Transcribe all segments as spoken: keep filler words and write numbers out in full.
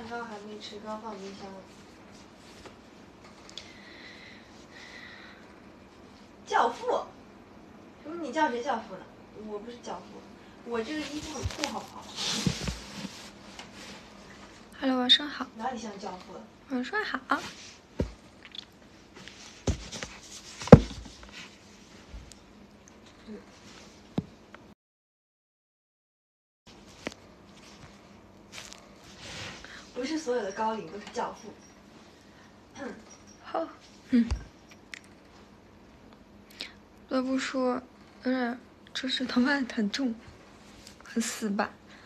蛋糕还没吃，刚放冰箱了。教父？什么？你叫谁教父呢？我不是教父，我这个衣服很酷，好不好 ？Hello， 晚上好。 哪里像教父了？ 晚上好。 嗯。不是所有的高领都是教父。 好，嗯。不得不说，有点，就是头发很重，很死板。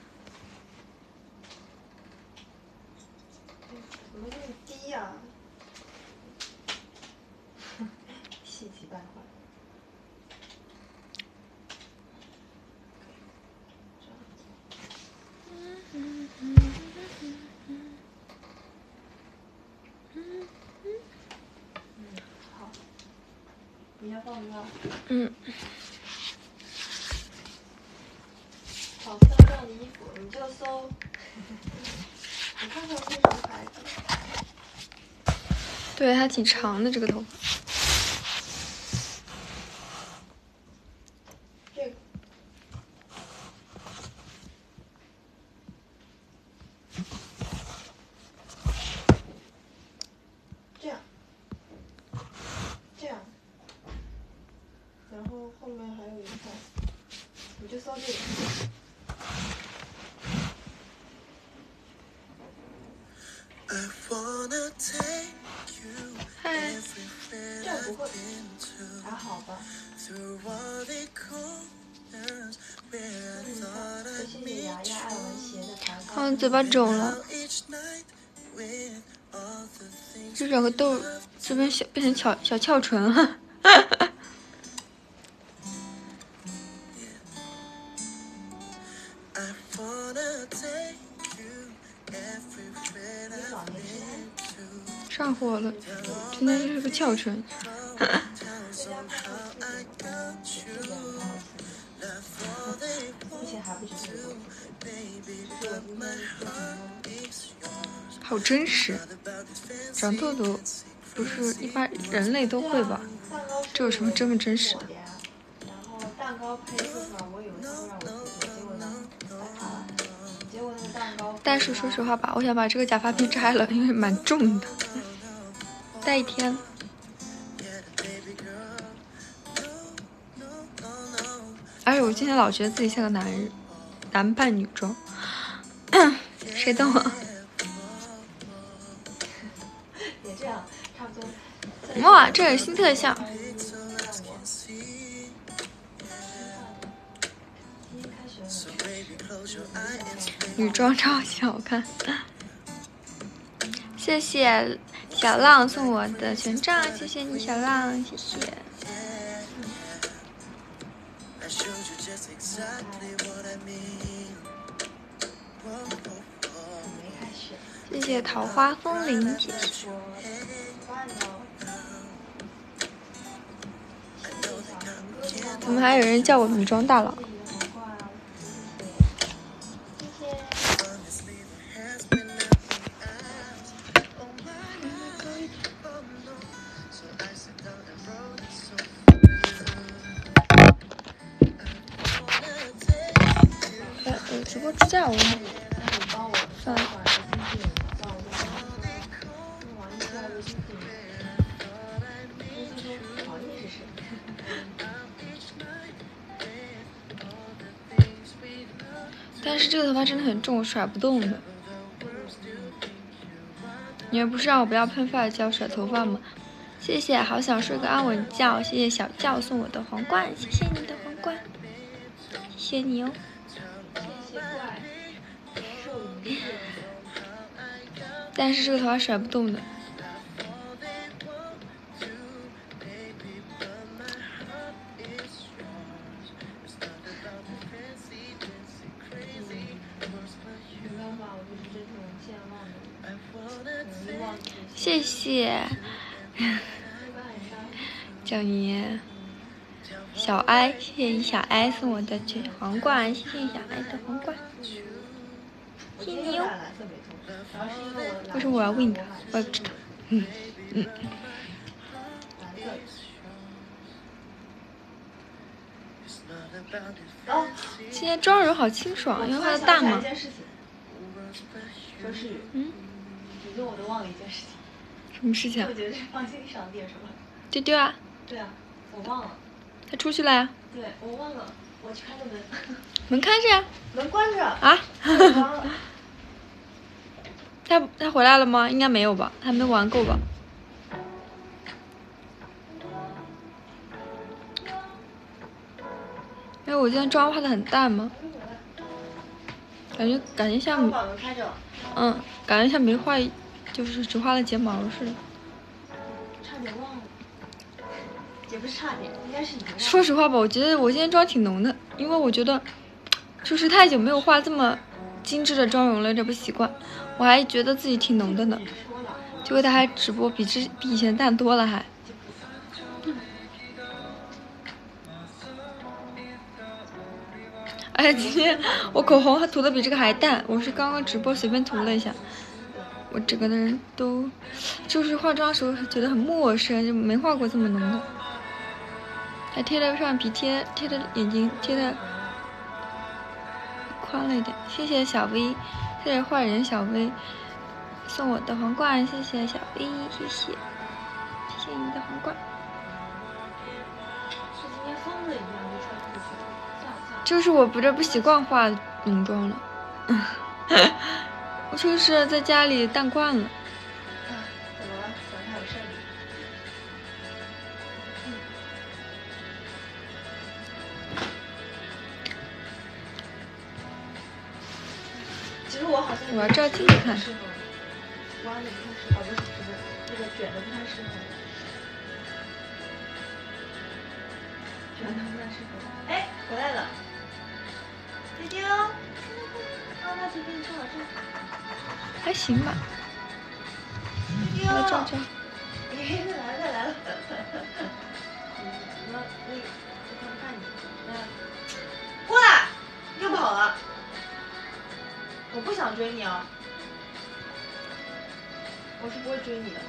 怎么那么低呀、啊？气急败坏。 嗯嗯好。你要放吗？ 嗯。 好漂亮的衣服，你就搜。你看看是什么牌子？ 对，还挺长的这个头发。 这个。这样。这样。然后后面还有一块，你就搜这个。 嗨。 这样不会，还好吧。谢谢牙牙爱玩鞋的糖。 好像嘴巴肿了，这整个痘这边小变成小小翘唇了。上火了，今天就是个翘唇。 目前还不觉得。 好真实，长痘痘不是一般人类都会吧？这有什么这么真实的？ 然后蛋糕配醋出来，我以为他会让我自己，结果呢，白卡了。结果那个蛋糕。 但是说实话吧，我想把这个假发片摘了，因为蛮重的，戴一天。而且我今天老觉得自己像个男人，男扮女装。谁懂我？ 也这样，差不多。 哇，这是新特效。女装超级好看。谢谢小浪送我的权杖，谢谢你小浪，谢谢。谢谢桃花风铃姐姐。怎么还有人叫我女装大佬？有直播支架我买。算了。但是这个头发真的很重，我甩不动的。你们不是让我不要喷发胶甩头发吗？谢谢，好想睡个安稳觉。谢谢小教送我的皇冠，谢谢你的皇冠，谢谢你哦。但是这个头发甩不动的。谢谢，叫你小哀，谢谢你小哀送我的皇冠，谢谢你小哀的皇冠。 谢谢你哦。 蓝色没错，然后是因为我为什么我要 win 他？我也不知道。嗯嗯。 蓝色。哦， 今天妆容好清爽，因为画的淡嘛。 周诗雨， 嗯， 你跟我都忘了一件事情。 什么事情啊？ 我觉得是放心上点什么？ 丢丢啊？ 对啊，我忘了。 他出去了呀？ 对，我忘了，我去开个门。 门开着呀。 门关着。 啊？他他回来了吗？应该没有吧，还没玩够吧。因为我今天妆化的很淡嘛，感觉感觉像，嗯，感觉像没画，就是只画了睫毛似的。 差点忘了，也不是差点，应该是已经。 说实话吧，我觉得我今天妆挺浓的，因为我觉得就是太久没有画这么精致的妆容了，这不习惯。我还觉得自己挺浓的呢，结果他还直播比之比以前淡多了还。而且今天我口红还涂的比这个还淡，我是刚刚直播随便涂了一下，我整个人都就是化妆时候觉得很陌生，就没画过这么浓的。还贴了上皮贴，贴的眼睛贴的宽了一点。谢谢小 V， 谢谢坏人小 V 送我的皇冠，谢谢小 V， 谢谢，谢谢你的皇冠。 是今天疯了一样就穿出去。 就是我不这不习惯化浓妆了，我就是在家里淡惯了。 啊，怎么了？早上有事儿？嗯。其实我好像。 我要照镜子看。 弯的不太适合，不是不是那个卷的不太适合。卷的不太适合。哎，回来了。丢丢，妈妈去给你照好照。 还行吧。 丢丢， 来照照。 哎，来了来了。你要那个，我看不看你？来，过来，又跑了。我不想追你啊。我是不会追你的。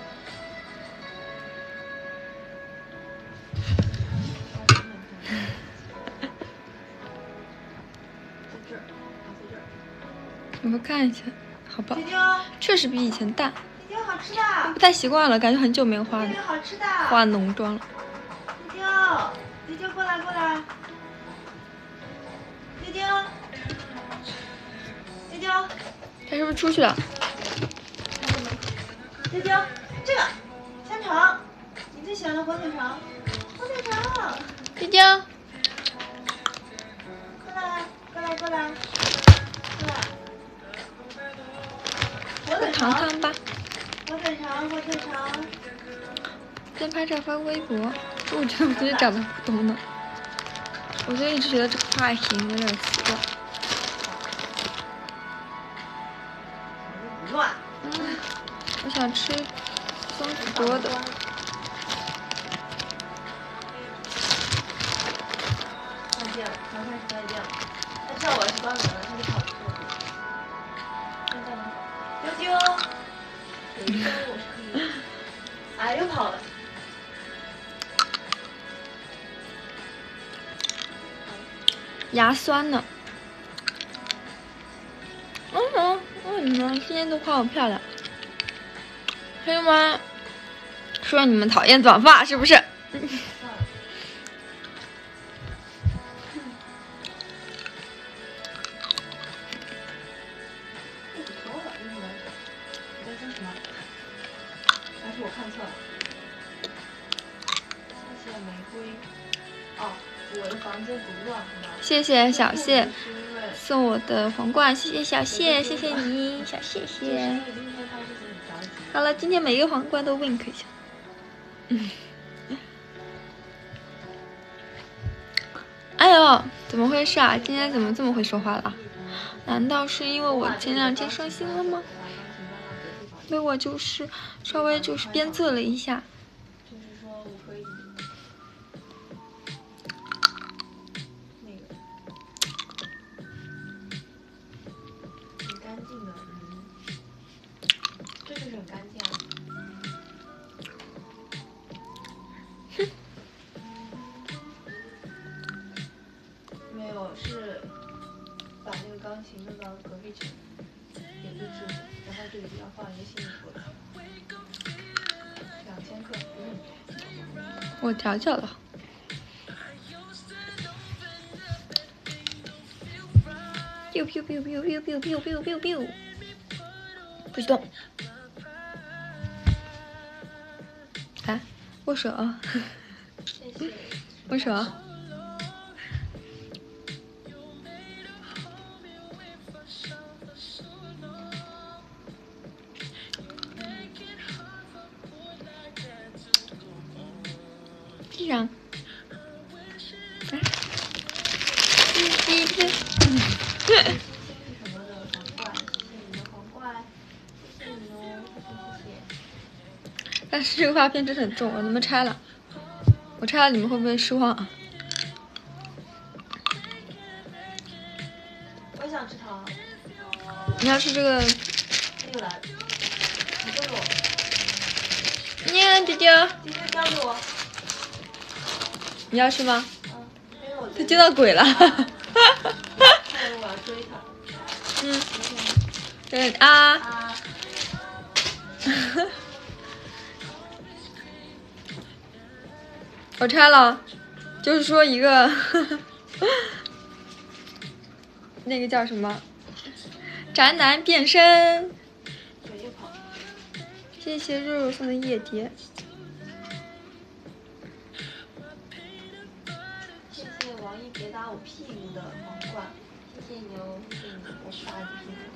我们看一下，好吧？确实比以前淡。 丢丢好吃的。 不太习惯了，感觉很久没有画了。 丢丢好吃的。 画浓妆了。 丢丢，丢丢过来过来。丢丢，丢丢。 他是不是出去了？ 丢丢，这个香肠，你最喜欢的火腿肠，火腿肠。 丢丢， 过来过来过来，过来。火腿肠糖吧。 火腿肠火腿肠。 先拍照发微博，我觉得我自己长得普通的，我就一直觉得这个发型有点奇怪。 乱。 嗯，我想吃松子多的。 看见了，刚开始看见了，他知道我要去关门了，他就跑出去了。现在呢？丢丢，有一个我是可以。哎，又跑了。 牙酸呢。嗯嗯嗯，你们今天都夸我漂亮，朋友们说你们讨厌短发是不是？ 还是我看错了。谢谢玫瑰。哦，我的房间不乱，好吗？ 谢谢小谢送我的皇冠，谢谢小谢，谢谢你，小谢谢。好了，今天每个皇冠都 wink 一下。嗯。哎呦，怎么回事啊？今天怎么这么会说话了？难道是因为我前两天伤心了吗？所以我就是稍微就是鞭策了一下。 就是说我可以那个很干净的。 里要放一个新衣服的，两千克，嗯。 我调教了。biu biu biu biu biu biu biu biu biu biu， 不许动！哎，握手啊！ 谢谢。 握手。地上。哎。滴滴滴。 什么的皇冠，谢谢你的皇冠，谢谢你哦，谢谢谢谢。 但是这个发片真的很重，我能不能拆了？我拆了你们会不会失望啊？ 我也想吃糖。 你要吃这个？ 这个来，你给我。 你丢丢。 今天交给我。 你要吃吗？ 嗯，因为我。 他接到鬼了。 看来我要追他。 嗯。对啊。 啊。 我拆了，就是说一个那个叫什么宅男变身。谢谢肉肉送的夜蝶。 谢谢王一别打我屁股的皇冠，谢谢你哦，谢谢你，我不打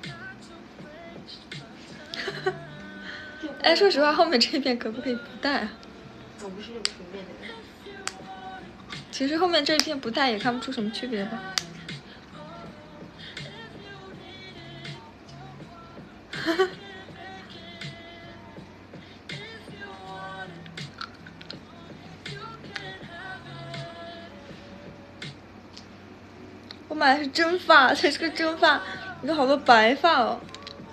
你屁股。 哎，说实话，后面这一片可不可以不带啊？ 我不是这么随便的人。 其实后面这一片不带也看不出什么区别吧。我买的是真发，才是个真发，你看好多白发哦。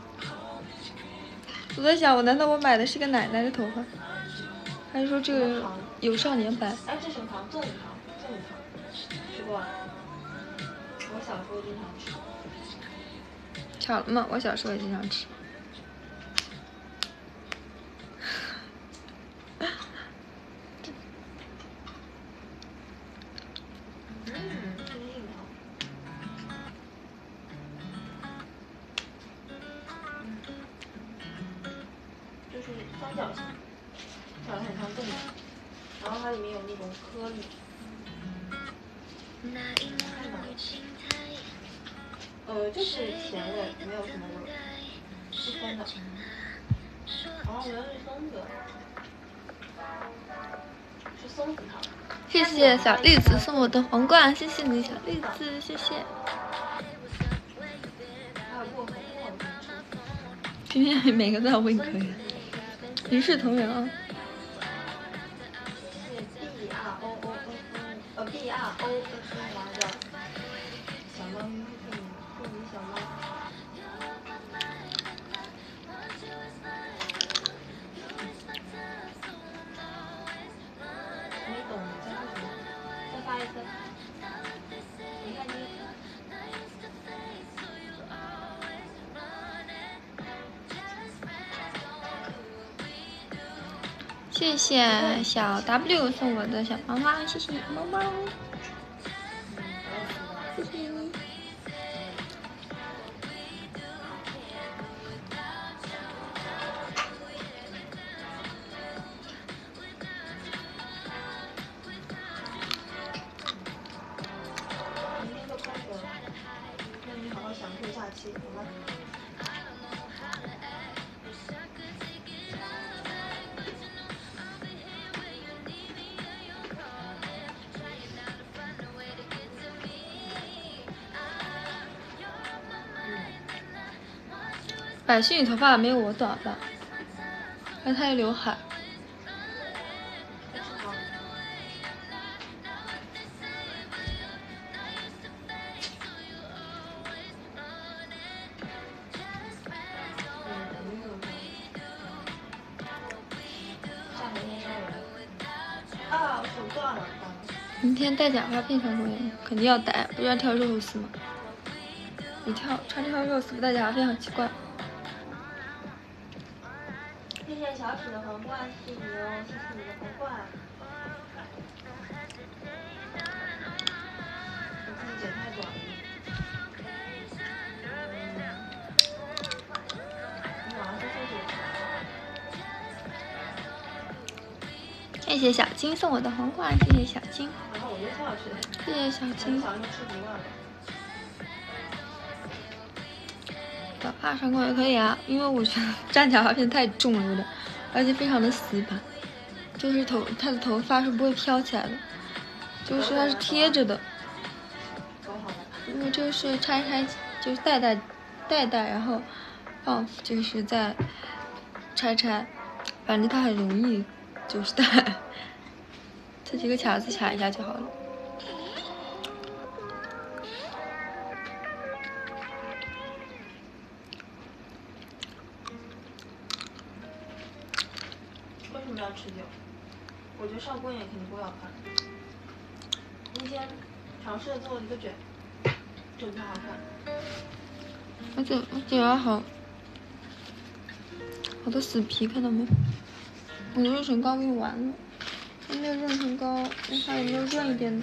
我在想，我难道我买的是个奶奶的头发，还是说这个有少年白？ 哎，这什么糖？粽子糖，粽子糖，吃过？我小时候经常吃。 巧了嘛，我小时候也经常吃。 就是三角形，长得很像粽子，然后它里面有那种颗粒。看到呃，就是甜味，没有什么味，是酸的。哦，原来是松子，是松子糖。 谢谢小栗子送我的皇冠，谢谢你小栗子，谢谢。 还有薄荷，薄荷今天每个都要 win 可以。一视同仁啊！ 谢谢 B R O O N， 呃 B R O N N 王的小猫咪，谢谢你，祝你小猫。没懂你在说什么？再发一次。你看你。 谢谢小 W 送我的小毛毛，谢谢毛毛，谢谢你。 明天就开学了，那你好好享受假期，好吗？ 百姓女头发没有我短吧？但她有刘海。 啊，手断了。 明天戴假发片上公演，肯定要戴，不是要跳肉丝吗？你跳穿跳肉丝不戴假发片很奇怪。 谢谢小史的皇冠，谢谢你哦，谢谢你的皇冠。我自己剪太短了。你晚上再休息。 谢谢小金送我的皇冠，谢谢小金。 然后我就跳下去了。 谢谢小金。 小金吃不惯了。 短发上光也可以啊，因为我觉得站假发片太重了有点，而且非常的死板，就是头它的头发是不会飘起来的，就是它是贴着的。因为这个是拆开，就是戴戴戴戴，然后放就是再拆拆，反正它很容易就是戴，这几个卡子卡一下就好了。 为什么要持久？我觉得上公演肯定不会好看。今天尝试做了一个卷，就不好看。 而且我嘴巴好好多死皮，看到没？我的润唇膏用完了，那个润唇膏我看有没有润一点的？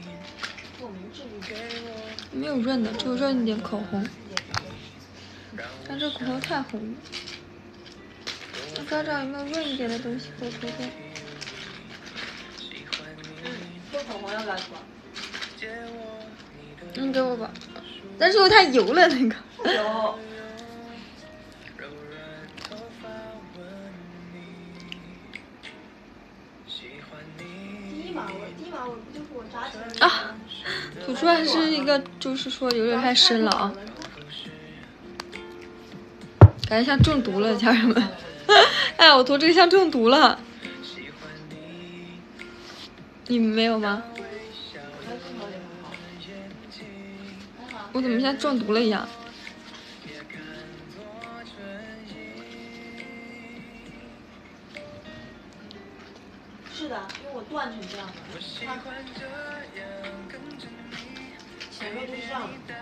没有润的，只有润一点口红。但这口红太红了。我找找有没有润一点的东西再涂点。 这口红要不要涂？ 嗯，给我吧。但是我太油了那个。 油。第一马尾，第一马尾不就是我扎起来的啊，涂出来是一个，就是说有点太深了啊。感觉像中毒了，家人们。哎，我涂这个像中毒了。你们没有吗？我怎么像中毒了一样？ 是的，因为我断成这样的，它前面就是这样的，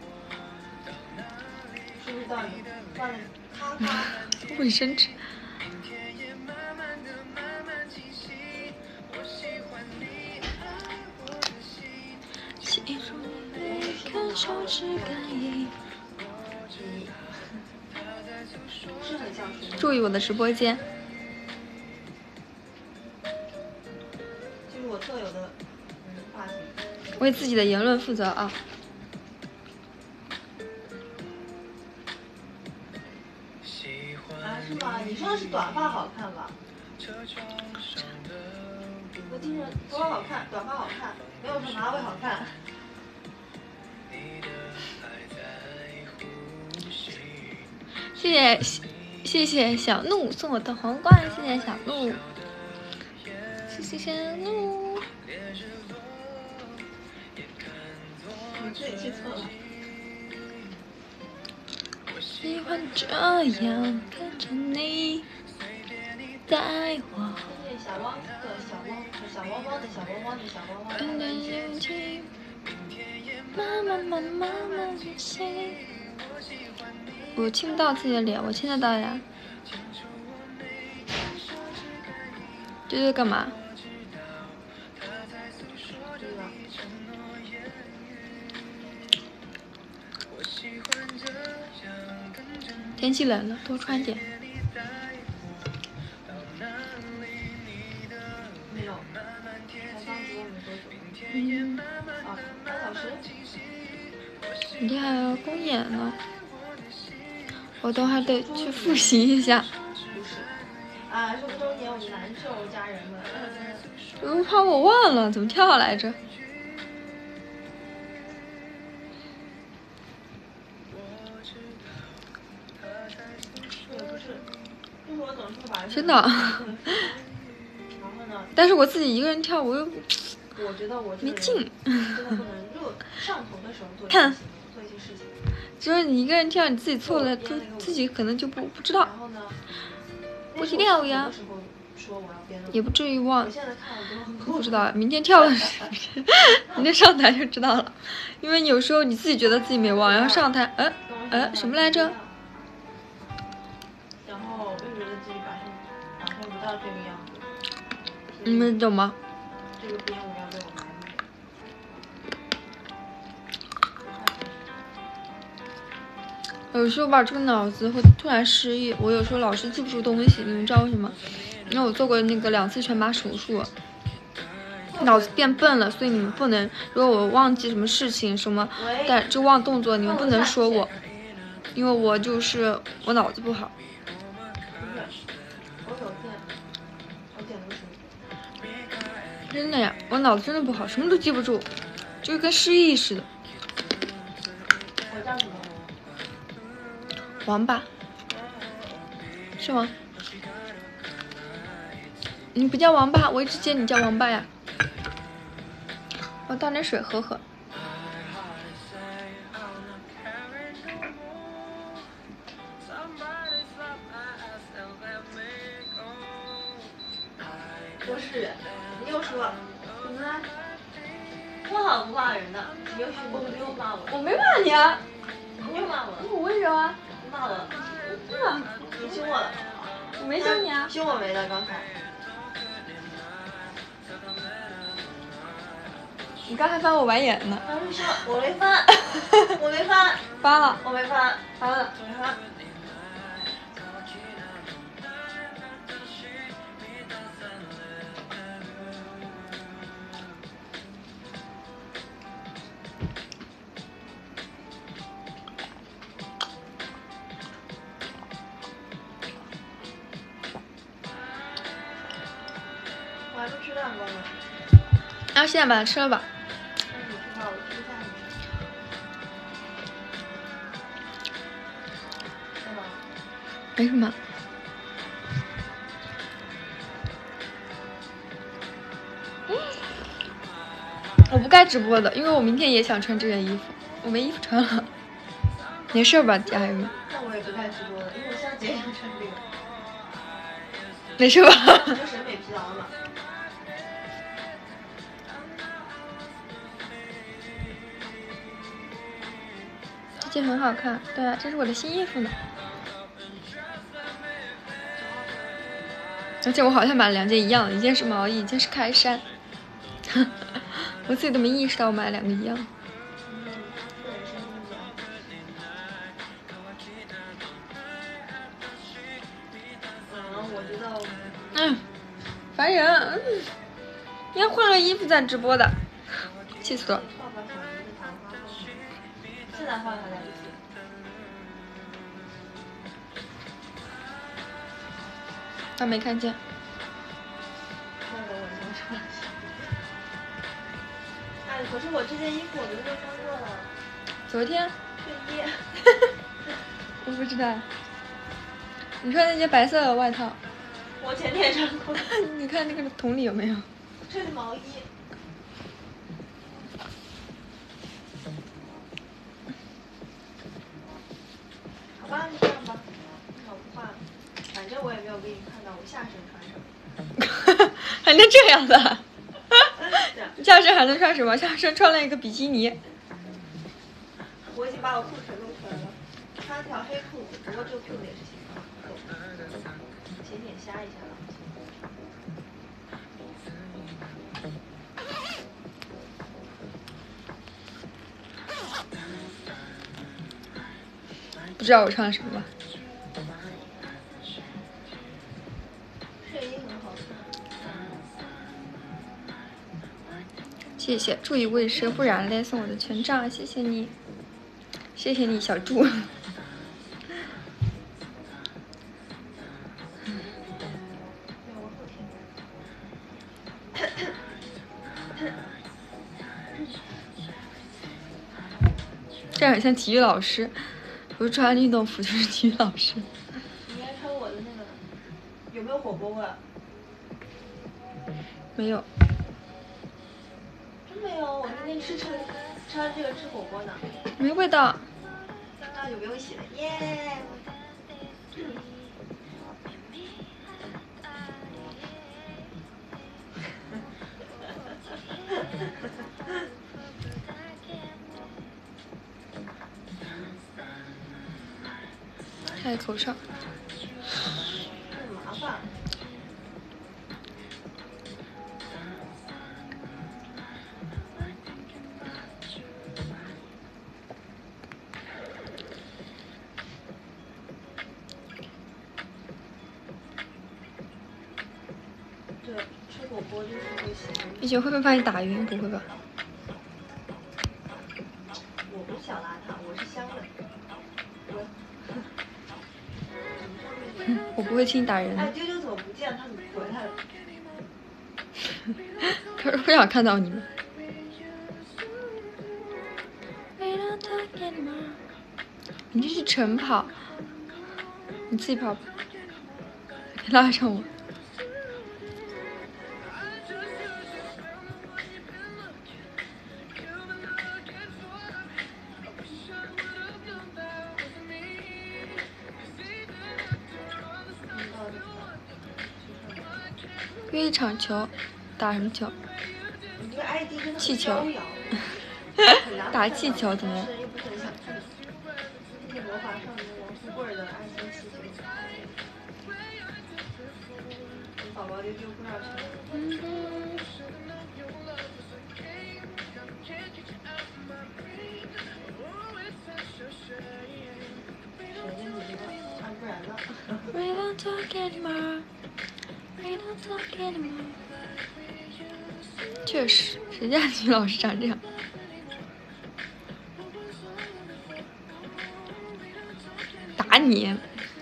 是不是断的？断的咔咔。 卫生纸。 是很像是。 注意我的直播间。 就是我特有的嗯发型。 为自己的言论负责啊！ 啊，是吗？你说的是短发好看吧？我听着头发好看，短发好看，没有说马尾好看。 谢谢谢谢小怒送我的皇冠，谢谢小怒，谢谢小怒。 你自己记错了。 喜欢这样看着你带我。 谢谢小汪的小汪小汪汪的小汪汪的小汪汪的。 妈妈妈妈妈的心。我亲不到自己的脸，我亲得到呀。这是干嘛？天气冷了，多穿点。 没有，才刚直播没多久。 嗯。 啊，半小时。 明天还要公演呢，我都还得去复习一下。 不是，啊，说周年我难受，家人们。 我怕我忘了怎么跳来着。真的。但是我自己一个人跳，我又我觉得我没劲。 真的不能热上头的时候做一些做一些事情。 就是你一个人跳，你自己错了，就自己可能就不不知道。 然后呢？ 不提掉呀。也不至于忘。不知道，明天跳了，明天上台就知道了。因为有时候你自己觉得自己没忘，然后上台，呃呃什么来着？ 然后又觉得自己表现表现不到这个样子。 你们懂吗？ 这个编舞要被我埋没。 有时候吧，这个脑子会突然失忆。我有时候老是记不住东西，你们知道为什么？因为我做过那个两次全麻手术，脑子变笨了，所以你们不能，如果我忘记什么事情什么，但就忘动作，你们不能说我，因为我就是我脑子不好。 我有电，我点的是。 真的呀，我脑子真的不好，什么都记不住，就跟失忆似的。 我叫什么？ 王八，是吗？你不叫王八，我一直记得你叫王八呀。我倒点水喝喝。 郭世远，你又说怎么了？说好不骂人的，你又许我，你又骂我。 我没骂你啊。 你又骂我。 我很温柔啊。 你骂我。 是啊。 你凶我了。 我没凶你啊。 凶我没的刚才。 你刚还翻我白眼呢。 刚才说我没翻，我没翻。 翻了。 我没翻， 翻了。 我没翻。我还没吃蛋糕呢。 然后现在把它吃了吧。 那你吃吧，我吃不下你。干嘛？ 没什么。我不该直播的，因为我明天也想穿这件衣服，我没衣服穿了。没事吧，家人们？ 那我也不该直播的，因为我下节也想穿这个。 没事吧？ 你就审美疲劳了。 这件很好看，对啊，这是我的新衣服呢。而且我好像买了两件一样的，一件是毛衣，一件是开衫。我自己都没意识到我买了两个一样。 嗯，我知道。 嗯，烦人。嗯，应该换个衣服再直播的，气死了。 现在换还来不及。 他没看见。 那等我先穿。哎，可是我这件衣服我昨天穿过了。 昨天？ 睡衣。 我不知道。你穿那件白色的外套。 我前天穿过。 你看那个桶里有没有？ 这是毛衣。好吧，你这样吧，那我不换了。反正我也没有给你看到我下身穿什么。 还能这样的？ 嗯、 下身还能穿什么？下身穿了一个比基尼。 我已经把我裤腿露出来了，穿条黑裤子，不过这个裤子也是挺厚，浅浅瞎一下了。 不知道我穿什么吧？ 睡衣很好看。 谢谢，注意卫生，不然嘞送我的权杖，谢谢你，谢谢你，小猪。这样很像体育老师，不是穿运动服就是体育老师。 你应该穿我的那个，有没有火锅味？ 没有。 真没有，我今天吃吃穿这个吃火锅呢。 没味道。 那就不用洗了，耶。 戴口罩。 很麻烦。对，吃火锅就是会咸。 一雪会不会把你打晕？不会吧？ 我不是小邋遢，我是香的。我。 我不会轻易打人。 哎，丢丢怎么不见？他怎么回来了？ 他是不想看到你们。你这是晨跑，你自己跑吧，别拉上我。约一场球，打什么球？ 你这个 I D 真的气球。打气球怎么样？ 又不是很想看。这是魔法少年王富贵的爱心气球。你宝宝丢丢不知道去哪。谁跟你这个？啊，不然呢？ 确实，谁家女老师长这样？打你！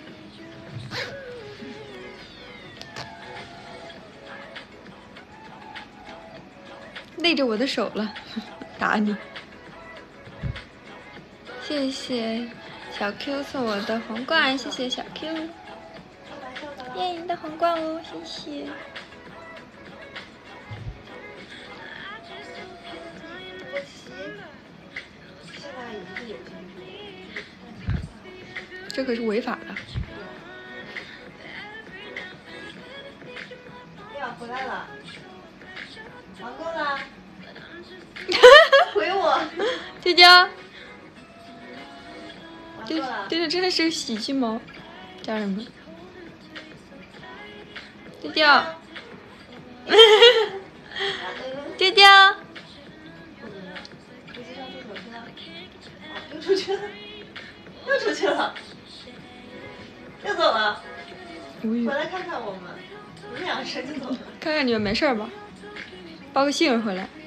累着我的手了，打你！谢谢小 Q 送我的皇冠，谢谢小 Q。耶，你的皇冠哦，谢谢。这可是违法的。 哎呀，回来了，玩够了。回我。 丢丢。丢丢丢真的是个喜剧猫，家人们。丢丢。丢丢。 又出去了，又出去了，又走了。回来看看我们，你们两个谁就走了？ 看看你们没事吧？报个信回来。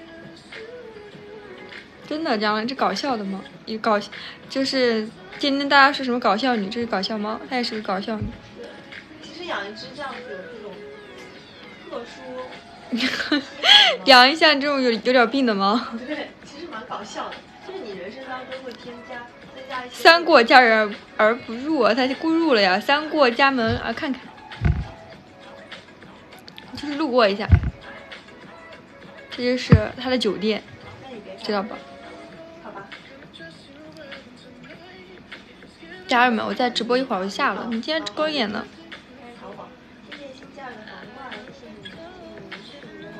真的，讲了这搞笑的吗？也搞，就是今天大家说什么搞笑女，这是搞笑猫，它也是个搞笑女。 其实养一只这样子有这种特殊， 养一下这种有有点病的猫。 对，其实蛮搞笑的。就是你人生当中会添加增加一些。 三过家人而不入，它就误入了呀。三过家门啊，看看，就是路过一下。这就是他的酒店，知道吧？ 好吧。 家人们，我再直播一会儿我就下了。你今天高演呢？ 淘宝，谢谢新家的皇冠，谢谢你，谢谢你的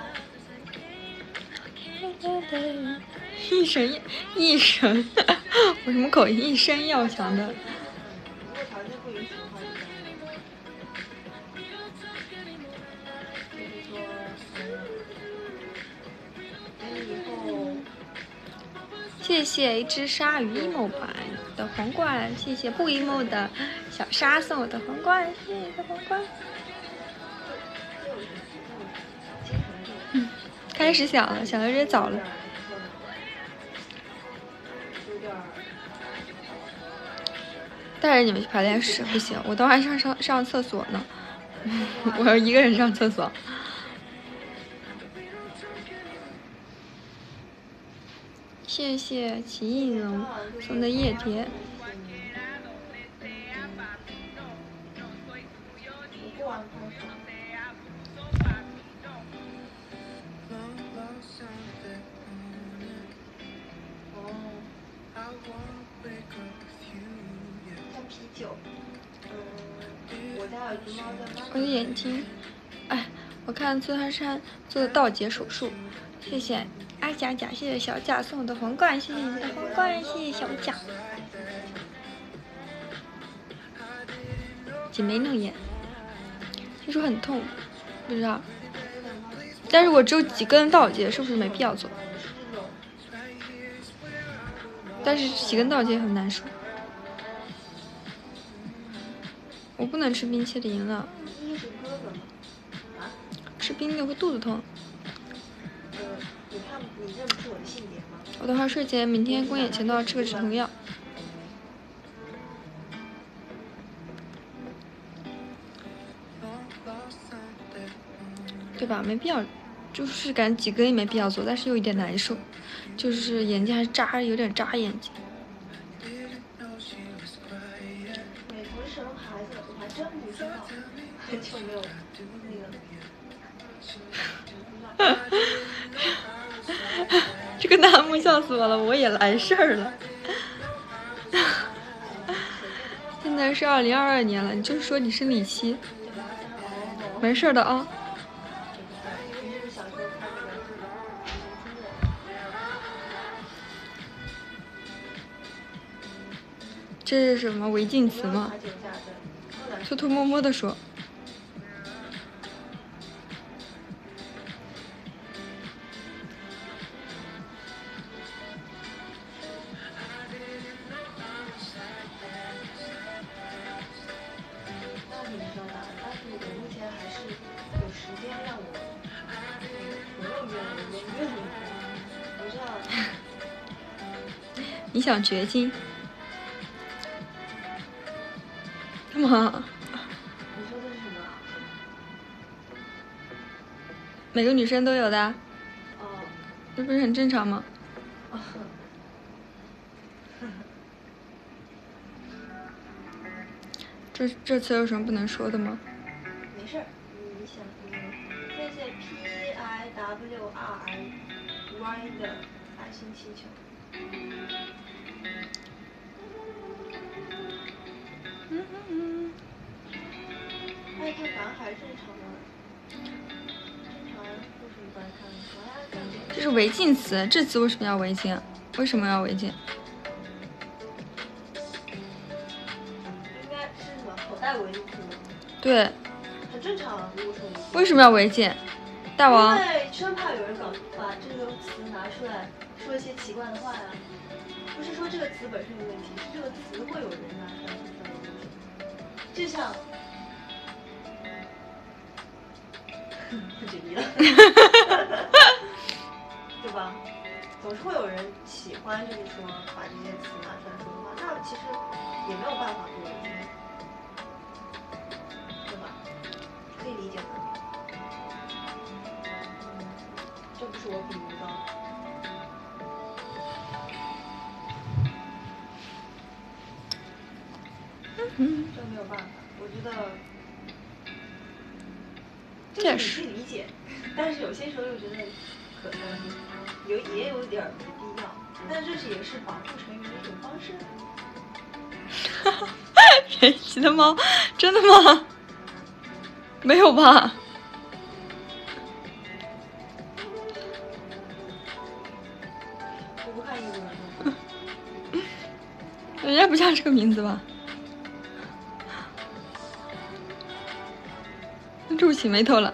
皇冠。 一神一神，我什么口音？一生要强的。 如果条件不允许的话，就是说，嗯，等你以后。 谢谢一只鲨鱼 emo 版的皇冠，谢谢不 emo 的小沙送我的皇冠，谢谢你的皇冠。嗯，开始想了，想的有点早了。带着你们去排练室不行，我等会还上上上厕所呢，我要一个人上厕所。谢谢奇异龙送的夜蝶。我的眼睛，哎，我看崔汉山做的倒睫手术，谢谢阿甲甲，谢谢小甲送我的皇冠，谢谢你的皇冠，谢谢小甲。 挤眉弄眼，听说很痛，不知道。但是我只有几根倒睫，是不是没必要做？但是几根倒睫很难受，我不能吃冰淇淋了，吃冰的会肚子痛。 你看你认不出我的性别吗？ 我等会儿睡前，明天公演前都要吃个止痛药。对吧？没必要，就是感觉几根也没必要做，但是又有点难受，就是眼睛还是扎，有点扎眼睛。 美国生孩子，我还真不知道，很久没有那个。 这个弹幕笑死我了，我也来事儿了。现在是二零二二年了，你就是说你生理期，没事的啊。这是什么违禁词吗？偷偷摸摸的说。你想绝经？干嘛？ 你说的是什么？ 每个女生都有的。 哦。 这不是很正常吗？ 哦。 这这次有什么不能说的吗？ 没事儿，你想，谢谢 P I W R I Y 的爱心气球。嗯嗯嗯。爱看男孩正常吗？正常为什么不爱看？我爱看。 这是违禁词，这词为什么要违禁啊？为什么要违禁？ 应该是什么口袋违禁词吗？ 对。 很正常啊，如果说违禁。 为什么要违禁？大王。 因为生怕有人搞把这个词拿出来说一些奇怪的话呀。不是说这个词本身有问题，是这个词会有人拿出来说出来有问题。就像，不举例了，对吧？总是会有人喜欢，就是说把这些词拿出来说的话，那其实也没有办法不违禁，对吧？可以理解的。这不是我比喻的。 嗯， 这没有办法，我觉得这是你可以理解，但是有些时候又觉得可能有也有点没必要，但这是也是保护成员的一种方式。 哈哈，神奇的猫，真的吗？没有吧？ 我不看英文的。 人家不叫这个名字吧？皱起眉头了。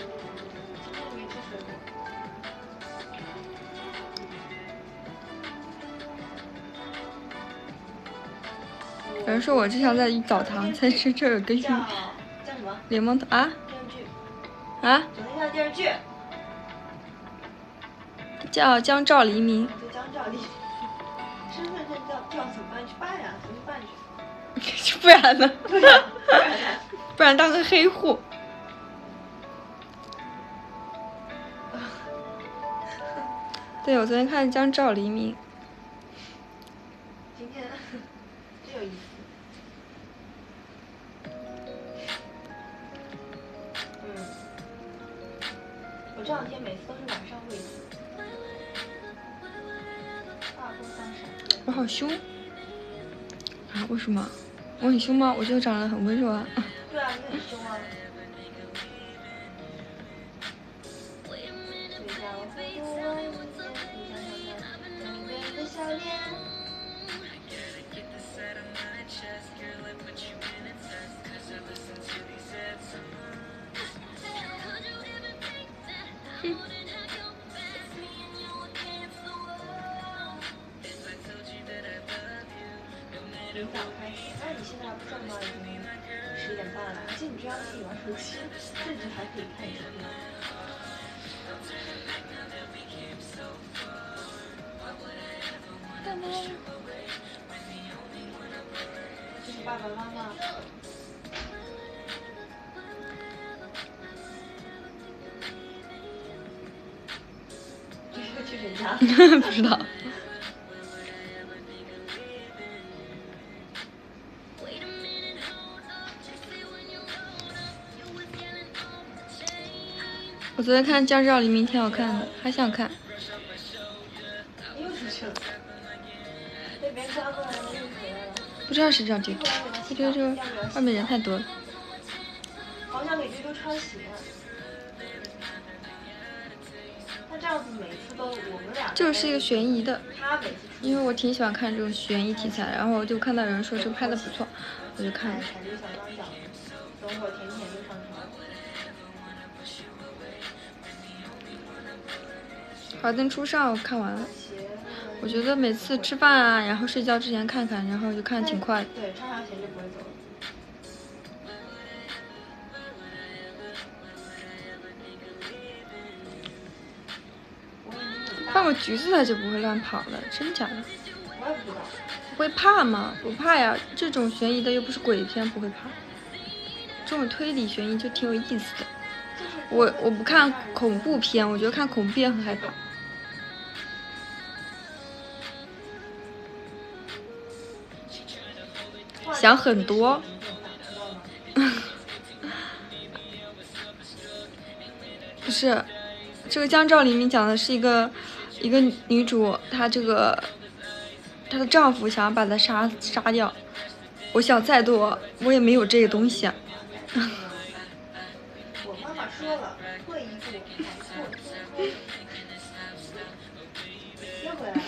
有人说我就像在澡堂，才吃这有根据。 叫叫什么？ 柠檬头啊？ 电视剧。 啊？ 昨天看电视剧。 叫江照黎明。 就江照黎明。身份证叫叫怎么办？去办呀，回去办去。 不然呢？ 对呀，不然呢？ 不然当个黑户。对，我昨天看江照黎明。 今天真有意思。嗯，我这两天每次都是晚上喂子。大风当闪电。 我好凶啊！为什么？我很凶吗？我觉得长得很温柔啊。 对啊，你很凶啊。笑脸。 很早开始，那你现在还不正吗？已经十点半了，而且你这样可以玩手机，甚至还可以看影片。 爸妈， 这是爸爸妈妈。这是去谁家？ 不知道。我昨天看《江照黎明》挺好看的，还想看。 又出去了，被别人抓过来了，又回来了。 不知道谁找丢丢，我觉得这外面人太多了。 好想给丢丢穿鞋。他这样子每次都我们俩。 这是一个悬疑的， 他每次因为我挺喜欢看这种悬疑题材，然后我就看到有人说这个拍的不错，我就看了。 踩着小钢脚，等会儿甜甜就上场。 华灯初上我看完了，我觉得每次吃饭啊，然后睡觉之前看看，然后就看挺快的。 对，穿上鞋就不会走了。 放个橘子它就不会乱跑了，真假的？ 我也不知道。 不会怕吗？不怕呀，这种悬疑的又不是鬼片，不会怕。这种推理悬疑就挺有意思的。我我不看恐怖片，我觉得看恐怖片很害怕。想很多。不是，这个江照黎明讲的是一个一个女主，她这个她的丈夫想要把她杀杀掉。我想再多，我也没有这个东西啊。 我妈妈说了，退一步海阔天空。又回来了。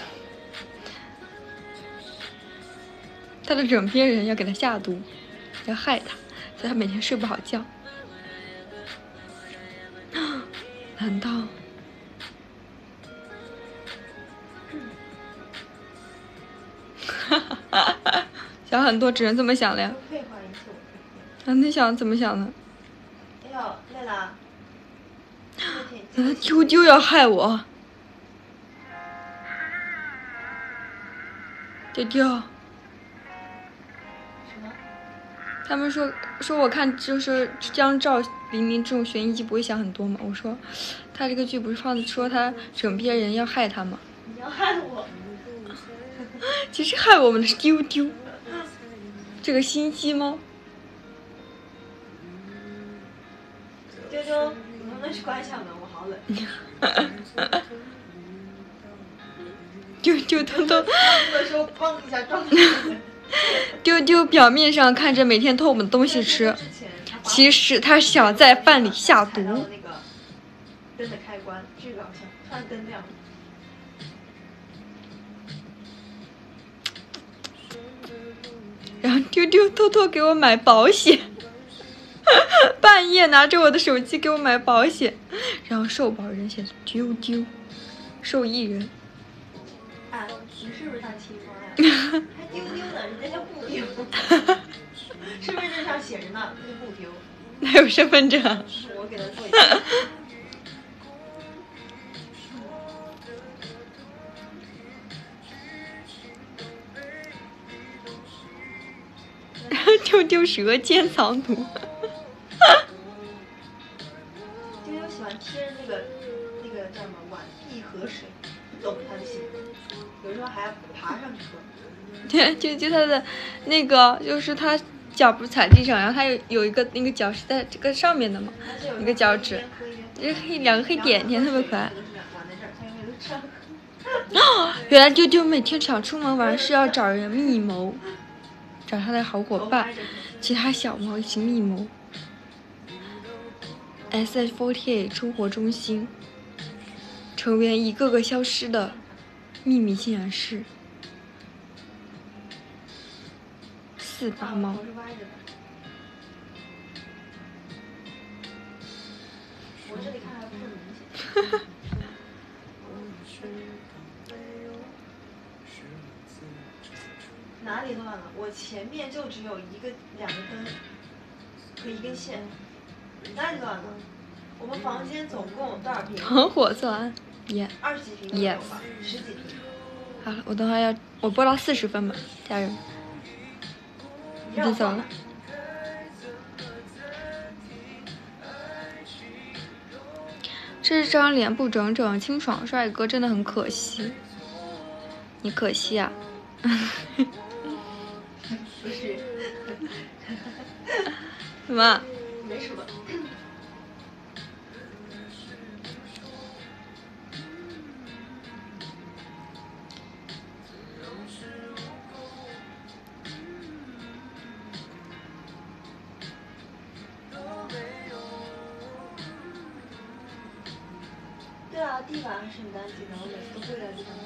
他的枕边人要给他下毒，要害他，所以他每天睡不好觉。难道？想很多，只能这么想了呀。 废话一次， 啊，你想怎么想呢？ 哎呦，累了。 丢丢要害我。丢丢。他们说说我看就是江照黎明这种悬疑剧不会想很多嘛？我说，他这个剧不是放说他枕边人要害他吗？ 你要害我？ 其实害我们的是丢丢，这个心机吗？ 丢丢，你能不能去关一下门？我好冷。 丢丢偷偷。 的时候砰一下撞进去。 丢丢表面上看着每天偷我们东西吃，其实他想在饭里下毒。 那个灯的开关，巨搞笑，突然灯亮。 然后丢丢偷偷给我买保险，半夜拿着我的手机给我买保险，然后受保人写的丢丢，受益人。 啊，你是不是他亲妈呀？还丢丢呢，人家叫不丢。身份证上写着呢，他就不丢。 哪有身份证？ 我给他做一个。 丢丢舌尖藏毒。 丢丢喜欢贴那个那个叫什么碗壁河水，不懂他的心，有时候还要爬上去喝。 对，就就他的那个，就是他脚不是踩地上，然后他有有一个那个脚是在这个上面的嘛，一个脚趾，这黑两个黑点点，特别可爱。哦，原来丢丢每天想出门玩是要找人密谋，找他的好伙伴，其他小猫一起密谋。S H 四十八 生活中心成员一个个消失的秘密竟然是四把猫。 我这里看还不是明显。哪里乱？ 了，我前面就只有一个两个灯和一根线，太乱了。我们房间总共多少平？ 很火色啊，耶、yeah. 二十几平都有吧， yes. 十几平。 好了，我等会要我播到四十分吧，家人。我就走了。这张脸不整整，清爽帅哥真的很可惜。你可惜啊。 不是。 什么？ 没什么。对啊，地板是很干净的，我每次都跪在地上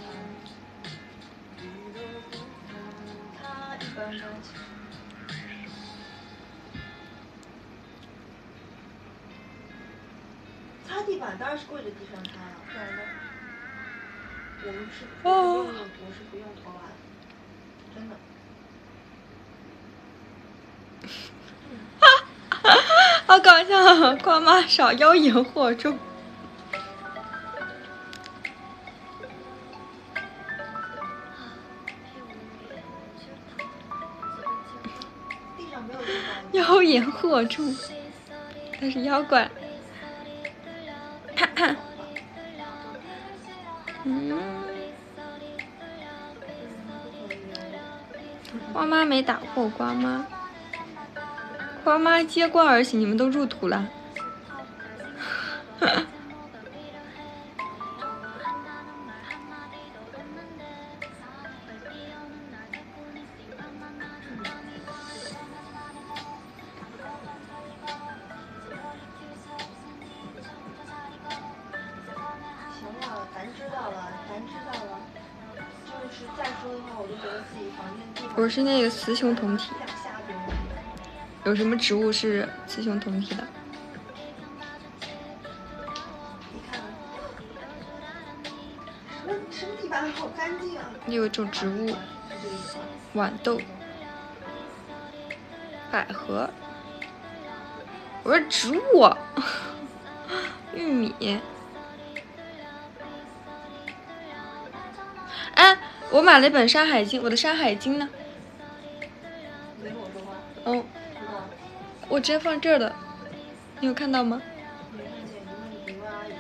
擦。他一般般。擦地板当然是跪着地上擦了，不然呢？我们是我不用用，我是不用拖把的，真的。 好搞笑！瓜妈少妖言惑众。妖言惑众，他是妖怪。嗯，瓜妈没打过瓜妈，瓜妈接冠而行，你们都入土了。我是那个雌雄同体，有什么植物是雌雄同体的？ 什么地板好干净啊！ 有一种植物，豌豆、百合。我说植物，玉米。哎，我买了一本《山海经》，我的《山海经》呢？ 没跟我说话。 嗯。我直接放这儿的，你有看到吗？ 没看见，你问阿姨。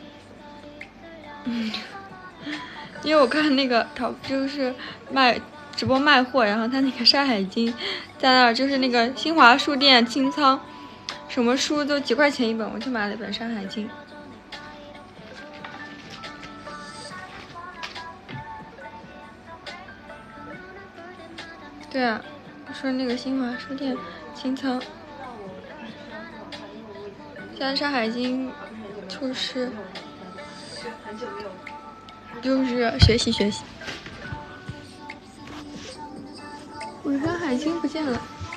嗯。因为我看那个淘就是卖直播卖货，然后他那个《山海经》在那儿，就是那个新华书店清仓，什么书都几块钱一本，我就买了一本《山海经》。对啊，说那个新华书店清仓。现在《山海经》就是。就是学习学习。我《山海经》不见了。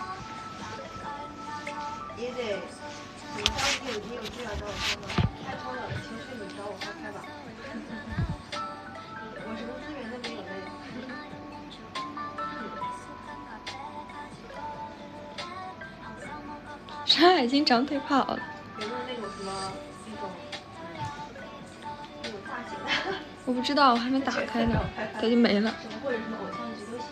也得，你当你有你有资料找我开吗？开通了，情绪你找我开开吧。我什么资源都没有的。 《山海经》长腿跑了。 有没有那种什么那种那种大型的？ 我不知道，我还没打开呢，它就没了。 什么或者什么偶像剧都行。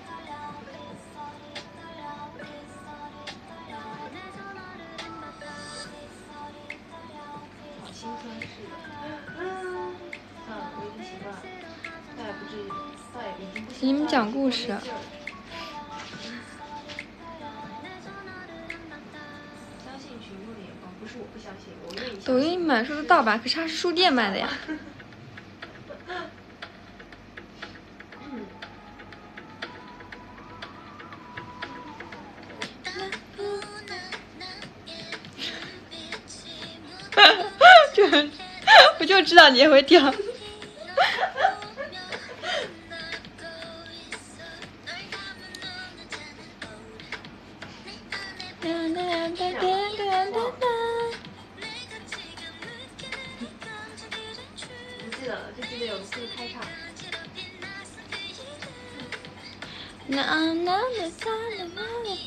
好青春是的。嗯，算了，我已经习惯了，倒也不至于，倒也已经不。 给你们讲故事。 相信群众的眼光，不是我不相信，我愿意。 抖音买书的盗版，可是它是书店卖的呀。就我就知道你也会跳。不记得了，就记得有四个开场。 那那那那那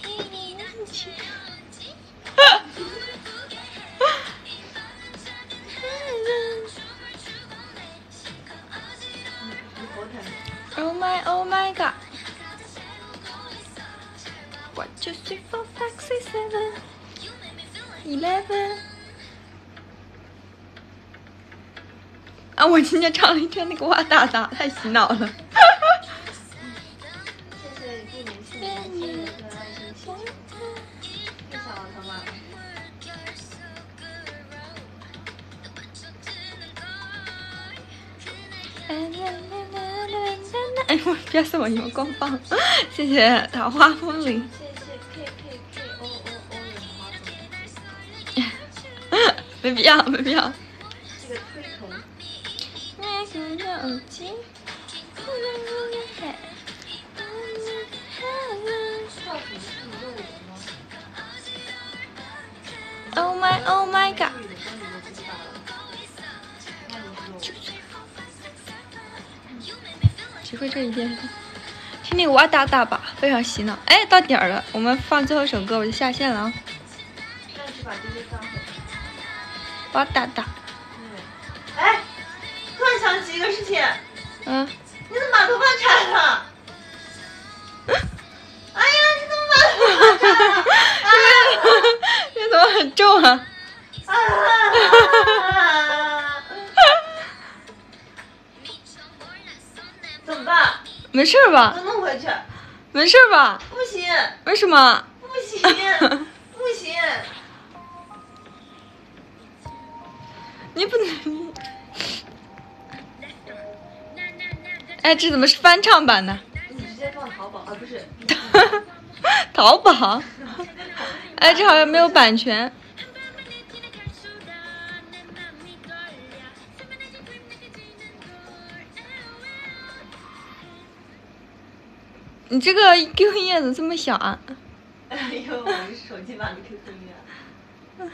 Oh my, oh my god. One, two, three, four, five, six, seven, eleven. 啊，我今天唱了一天那个哇哒哒，太洗脑了。 谢谢不年轻年轻人的爱心气球。太小了，他妈。 哎，我别送我一个光棒，谢谢桃花风铃。 谢谢 K K K O O O 的花粉。 没必要，没必要。 这个推头。 Oh my, oh my god. 只会这一遍，听那个哇哒哒吧，非常洗脑。哎，到点儿了，我们放最后一首歌，我就下线了啊。 那你去把这些放回去。 哇哒哒。 哎，突然想起一个事情。 嗯。 你怎么把头发拆了？哎呀，你怎么把头发拆了？ 这怎么很重啊？ 啊！怎么办？ 没事吧？ 我弄回去。 没事吧？ 不行。 为什么？ 不行，不行。 你不能。哎，这怎么是翻唱版的？ 你直接放淘宝啊，不是？ 淘宝。哎，这好像没有版权。你这个 Q Q 音乐怎么这么小啊？ 因为我是手机版的 Q Q 音乐。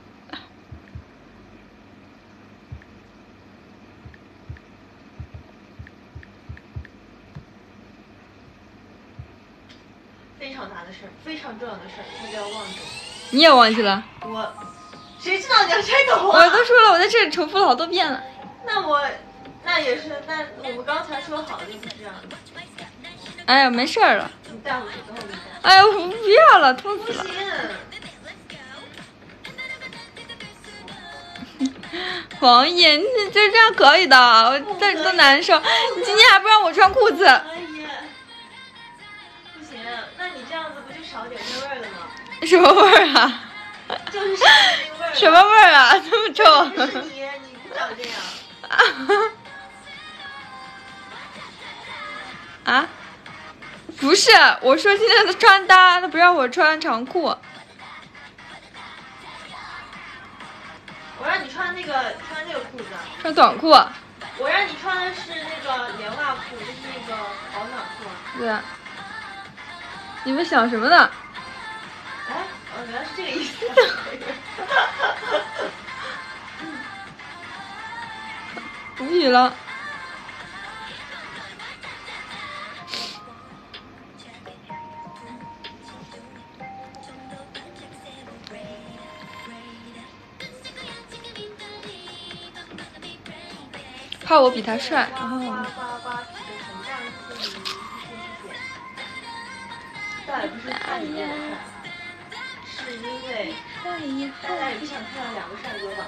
非常大的事儿，非常重要的事儿，差点要忘记。 你也忘记了？ 我，谁知道你要拆头啊？我都说了，我在这里重复了好多遍了。 那我，那也是，那我们刚才说好的就不是这样的。 哎呀，没事儿了。 你带回去之后你。 哎呀，我不要了，痛死了。 不行。 黄爷，你就这样可以的，我在这都难受。你今天还不让我穿裤子。 哎呀，不行，那你这样子不就少点那味儿了吗？ 什么味儿啊？ 就是少点那味儿。 什么味儿啊？这么臭？ 不是你，你不长这样。 啊？不是，我说今天的穿搭，他不让我穿长裤。 我让你穿那个穿那个裤子。 穿短裤。 我让你穿的是那个连袜裤，就是那个保暖裤。 对。你们想什么呢？ 哎，哦，原来是这个意思。 无语了。怕我比他帅，然后。 倒也不是看你脸帅，是因为大家也不想看到两个帅哥吧？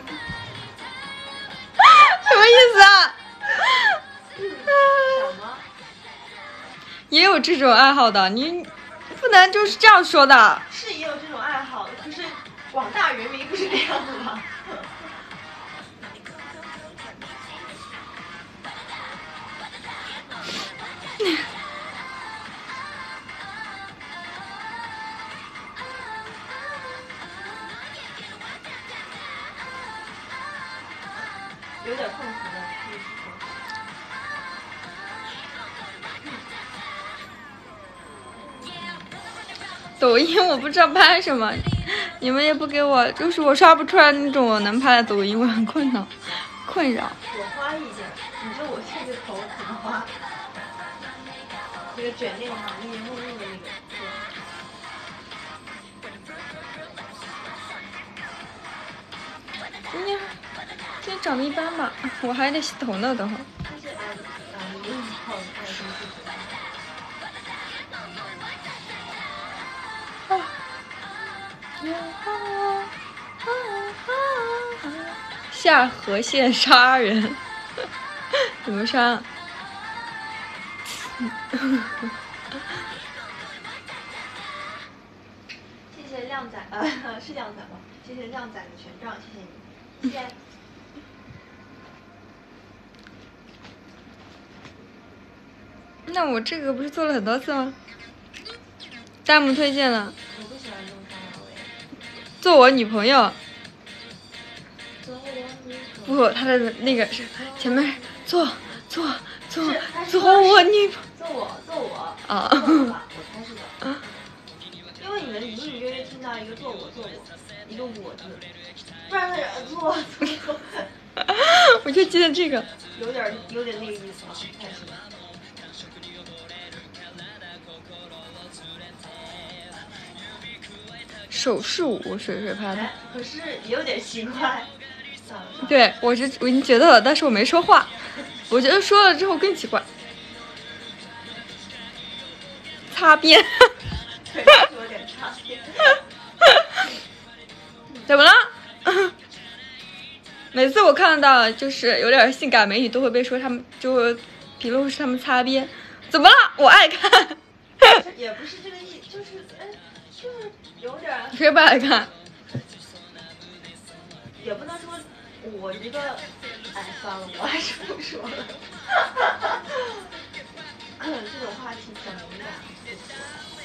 什么意思啊？ 想吗？ 也有这种爱好的，你不能就是这样说的。 是也有这种爱好，可是广大人民不是这样的吗？有点碰瓷的，可以说。 抖音我不知道拍什么，你们也不给我，就是我刷不出来那种我能拍的抖音，我很困扰，困扰。 我花一点，你说我这个头怎么花？这个个卷链它一年梦梦的那个。 今天今天长得一般吧，我还得洗头呢，等会儿。 就是俺俺们用好爱心去下河县杀人，怎么杀？ 谢谢靓仔，呃，是靓仔吧？谢谢靓仔的权杖，谢谢你，谢谢。 那我这个不是做了很多次吗？弹幕推荐了。 我不喜欢这种沙拉味。 做我女朋友。 做我女朋友。 不，他的那个是前面做做做做我女朋友。 做我做我。 啊。 做我吧，我猜是的。因为你们隐隐约约听到一个做我做我，一个我字，不然他做做做。 我就记得这个。 有点有点那个意思啊，太是。 手势舞，水水拍的。 可是也有点奇怪。 对，我是我已经觉得了，但是我没说话。我觉得说了之后更奇怪。擦边。 对，有点擦边。 怎么了？每次我看到就是有点性感美女，都会被说他们就评论是他们擦边。怎么了？我爱看。 也不是这个意，就是哎，就是有点。 谁不爱看？ 也不能说我一个，哎，算了，我还是不说了。这种话题比较敏感，不说。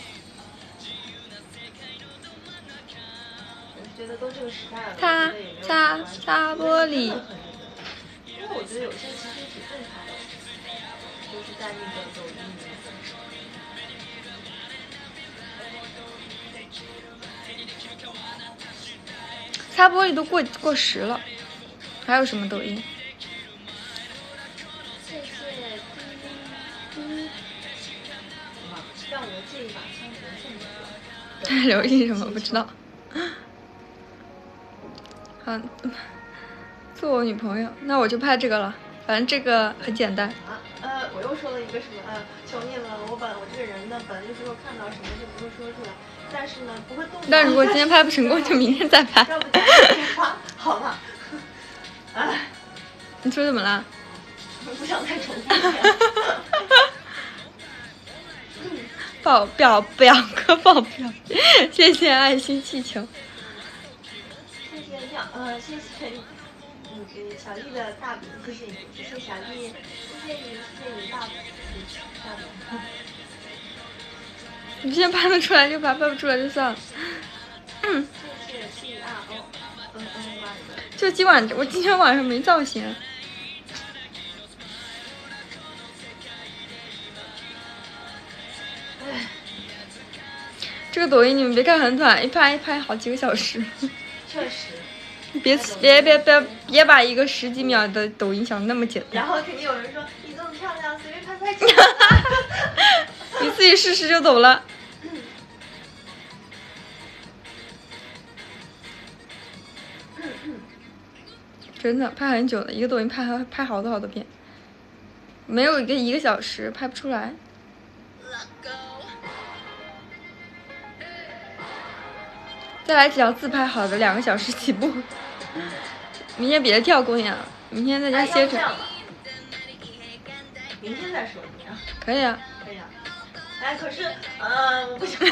我是觉得都这个时代了， 擦擦擦玻璃。 因为我觉得有些其实挺正常的，就是在那个抖音里面。 擦玻璃都过过时了，还有什么抖音？ 谢谢滴滴。让我借一把枪决送你。 流行什么不知道。好，做我女朋友，那我就拍这个了。反正这个很简单。 啊，呃，我又说了一个什么？呃，求你了，我本我这个人呢，本来就是说看到什么就不会说出来，但是呢，不会动。 但如果今天拍不成功，就明天再拍。 要不今天发好吗？哎， 你说怎么了？ 不想再重复一遍。 爆表表哥爆表，谢谢爱心气球。 谢谢亮，呃，谢谢你，嗯，给小丽的大饼，谢谢你，谢谢小丽，谢谢你，谢谢你大饼，大饼。 你现在拍得出来就拍，拍不出来就算了。 嗯。谢谢 C R O， 嗯嗯妈的。 就今晚，我今天晚上没造型。这个抖音你们别看很短，一拍一拍好几个小时。 确实。 别别别别别把一个十几秒的抖音想那么简单。 然后肯定有人说你这么漂亮，随便拍拍就。 你自己试试就懂了。真的拍很久的，一个抖音拍拍好多好多遍，没有一个一个小时拍不出来。再来几条自拍好的，两个小时起步。明天别跳公演了，明天在家歇着。 明天再说。 可以啊。 可以啊。哎，可是，呃，我不想。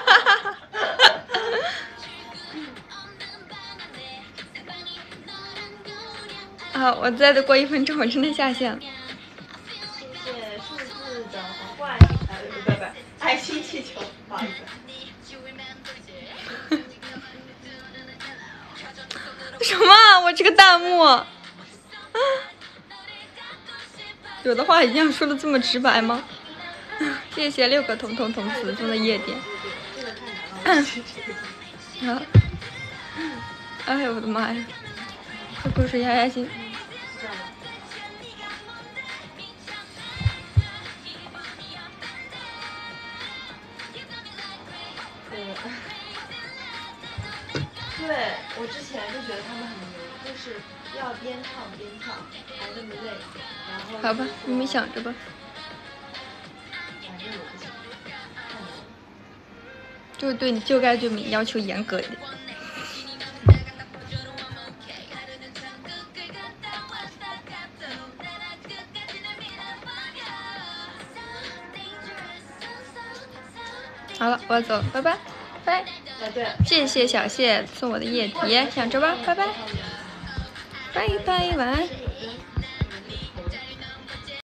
啊！我再过一分钟，我真的下线了。 谢谢数字的皇冠，呃，不不不，爱心气球，不好意思。 什么？我这个弹幕，有的话一定要说的这么直白吗？谢谢六个彤彤彤子中的夜点。啊！哎呦我的妈呀！喝口水压压惊。 对，我之前就觉得他们很牛，就是要边唱边跳，还那么累，然后好吧，你们想着吧。 反正我不行，太难了。 就是对你就该对你要求严格一点。好了，我要走了，拜拜，拜。 哎，对， 谢谢小谢送我的液体，想着吧，拜拜，拜拜，晚安。